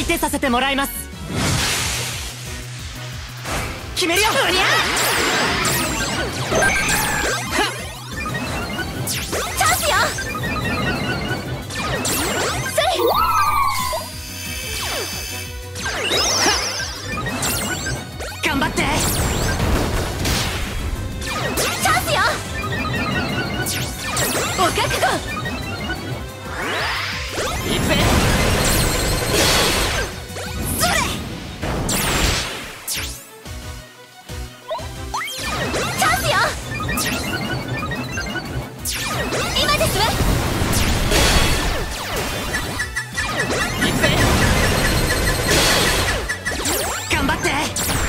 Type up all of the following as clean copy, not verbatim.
相手させてもらいます。決めるよ。 チャンスよ。それ。 頑張って。 チャンスよ。お覚悟。 いくぜ。 それ。チャンスよ。今ですわ。 いくぜ。頑張って。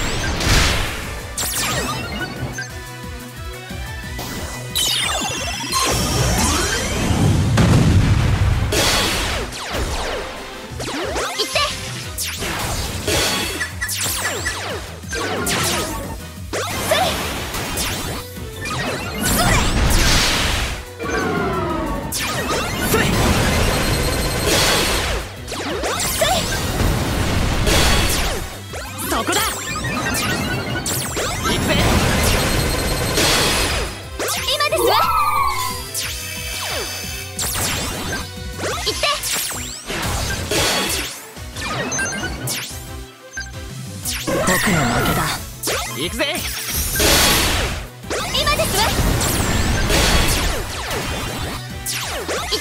そこだ。行くぜ。 今ですわ。行って。 僕の負けだ。行くぜ。 今ですわ。行って。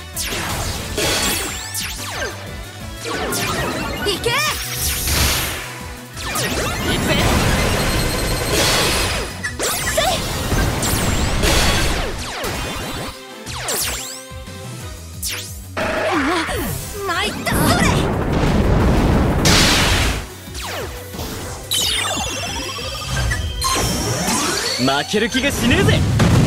行け。 行くぜ。 参った。それ。 負ける気がしねえぜ。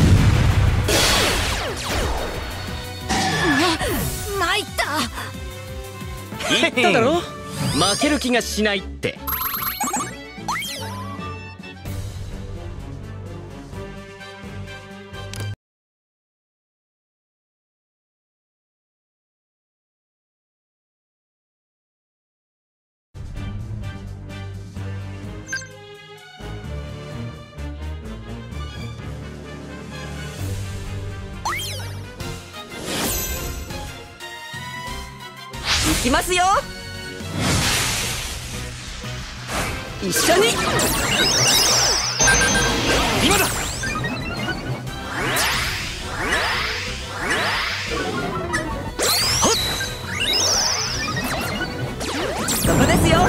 参った。 言っただろ。負ける気がしないって。 行きますよ。一緒に。 今だ。 そこですよ。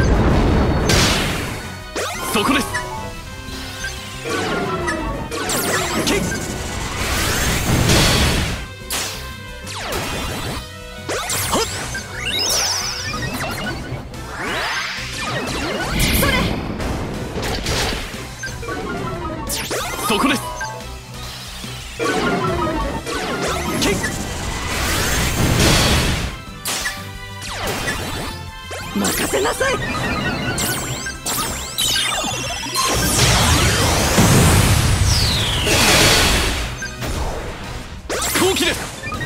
そこです。けっ。そこです。けっ。 任せなさい。 後期です。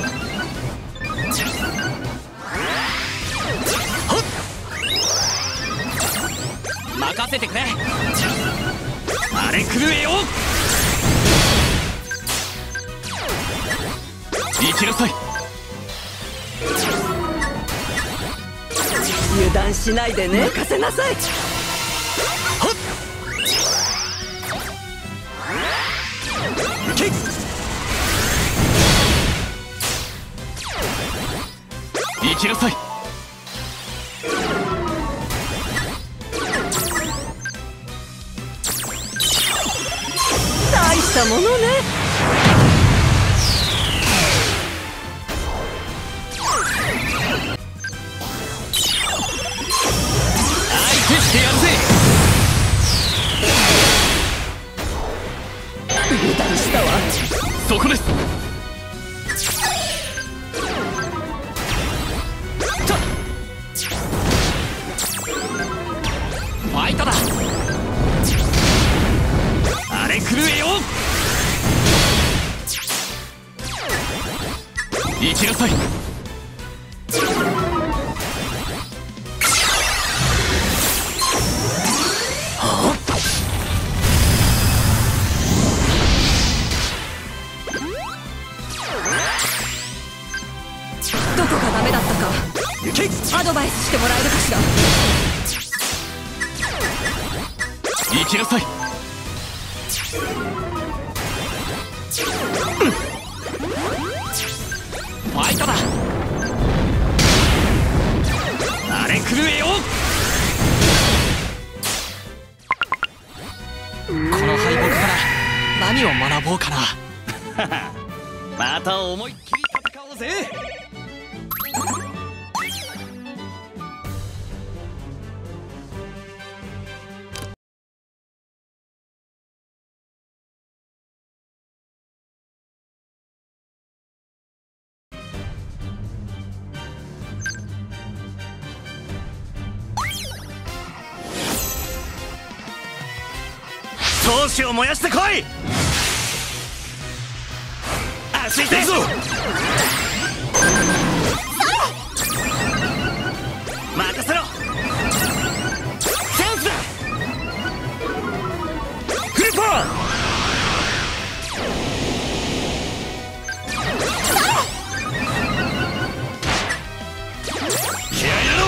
任せてくれ。あれ狂えよ。行きなさい。 油断しないでね。任せなさい。 けっ。行きなさい。 大したものね。 相手してやるぜ。 油断したわ。 そこです。ファイトだ。あれ狂えよ。行きなさい。 行きなさい。ファイトだ。荒れ狂えよ。この敗北から何を学ぼうかな。また思いっきり戦おうぜ。闘志を燃やしてこい。足いてぞ。任せろ。チャンスだ。フリッパー。気合い入れろ。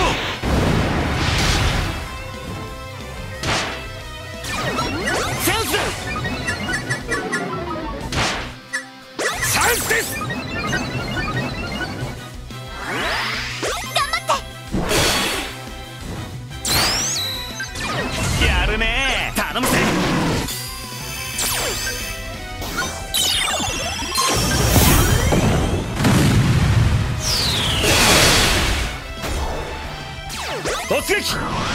やるね。頼むぜ。突撃。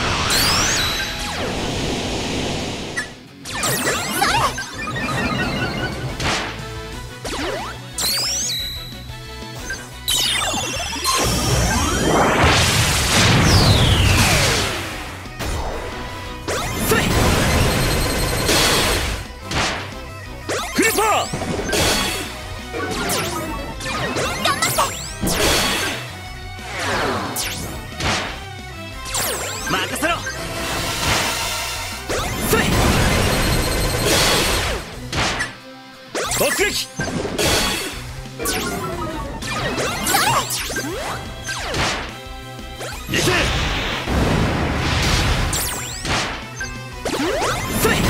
任せろ。それ。突撃。行け。それ。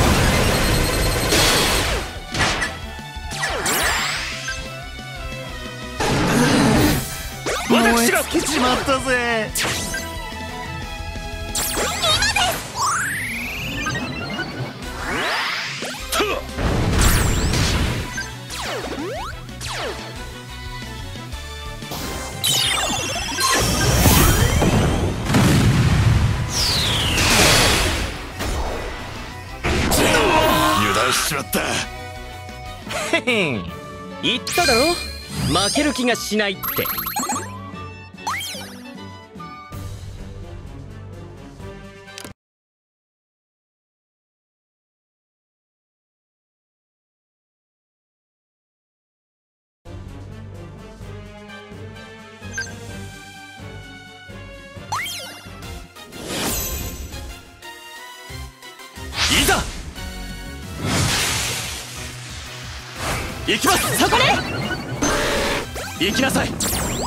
私が来ちまったぜ。油断しちまった。 へへん、言っただろ、負ける気がしないって。 いざ行きます。 そこで行きなさい。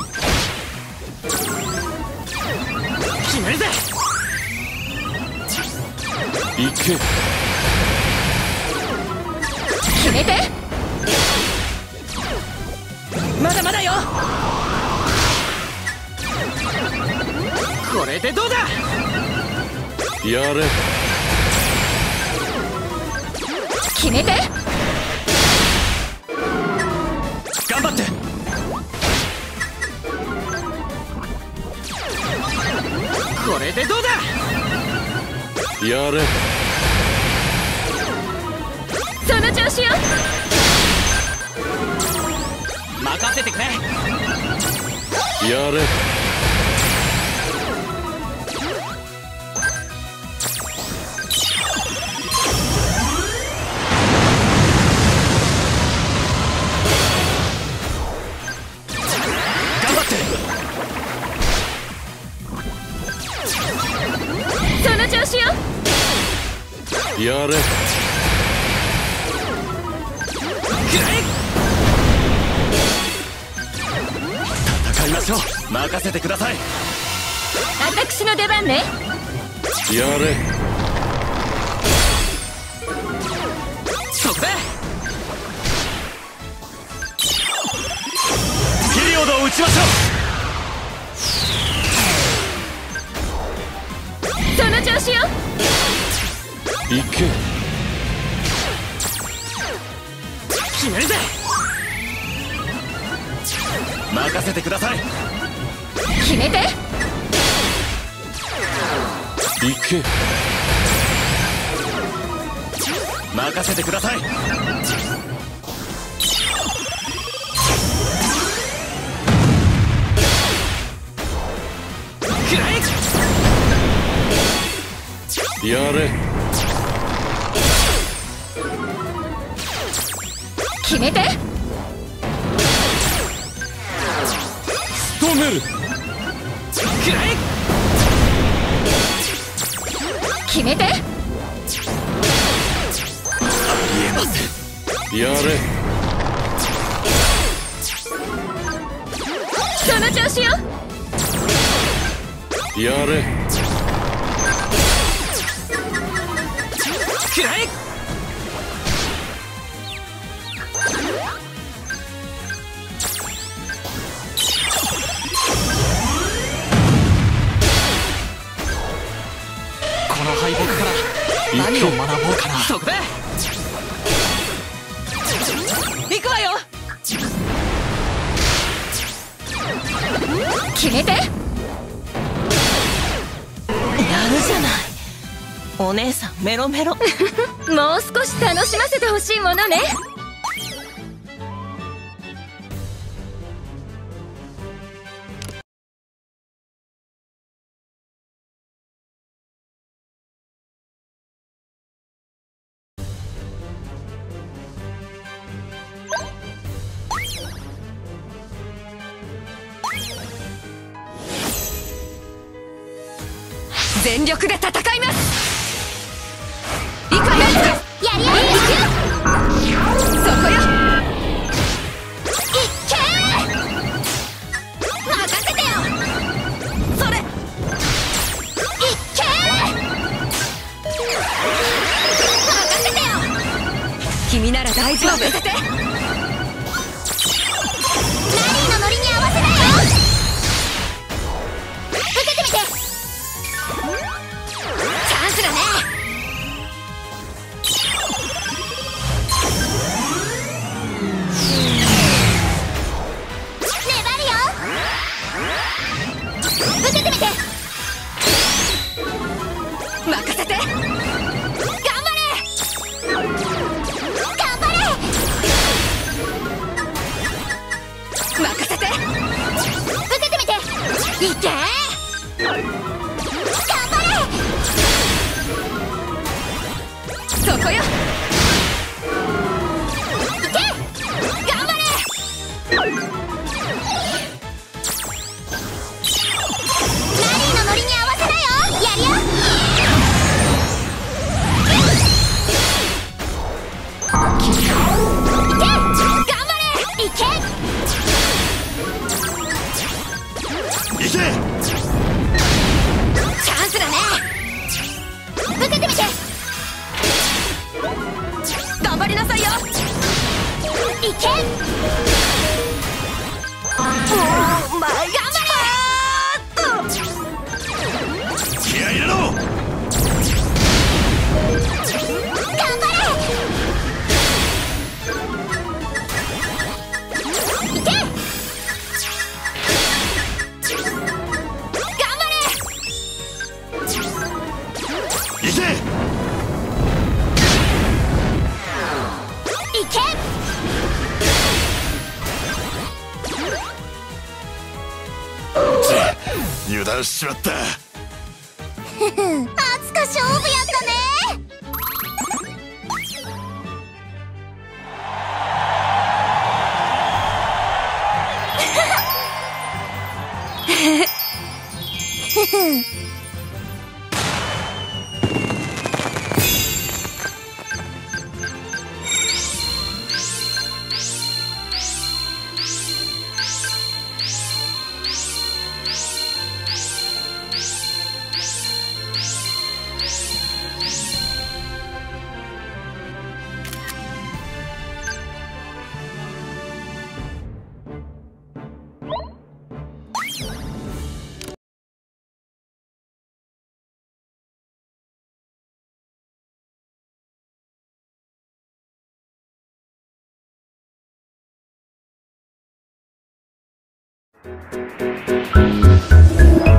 決めるぜ。行く。 決めて。 まだまだよ。これでどうだ。 やれ。 決めて。 頑張って。 これでどうだ。 やれ。 その調子よ。 任せてくれ。やれ。 その調子よ。 やれ。戦いましょう。任せてください。 私の出番ね。 やれ。 そこだ。 ピリオドを打ちましょその調子よ。 う。行く。 決めるぜ。 任せてください。 決めて。 行く。任せてください。 くらえ。 やれ。 決めて。 止める。 くらえ。 決めて。 言えません。やれ。 その調子よ。 やれ。 くらえ。 この敗北から何を学ぼうかな。そこだ。行くわよ。 決めて。 やるじゃない。お姉さんメロメロ。 もう少し楽しませてほしいものね。全力で戦います。行くわよ。やりやり。そこよ。いっけー。任せてよ。それ。いっけー。任せてよ。君なら大丈夫。任せて。ラリーのノリに合わせなよ。受けてみて。チャンスだね。粘るよ。受けてみて。任せて。頑張れ。頑張れ。任せて。受けてみて。いけー。そこよ。いけ。頑張れ。ラリーのノリに合わせなよ。やるよ。いけ。頑張れ。いけ。 行け。 チャンスだね。受けてみて。頑張りなさいよ。いけ。頑張れ。 気合い入れろ。 頑張れ。いけ。頑張れ。 行け。 いけ。 油断しちまった。 あつか勝負やったね。 よ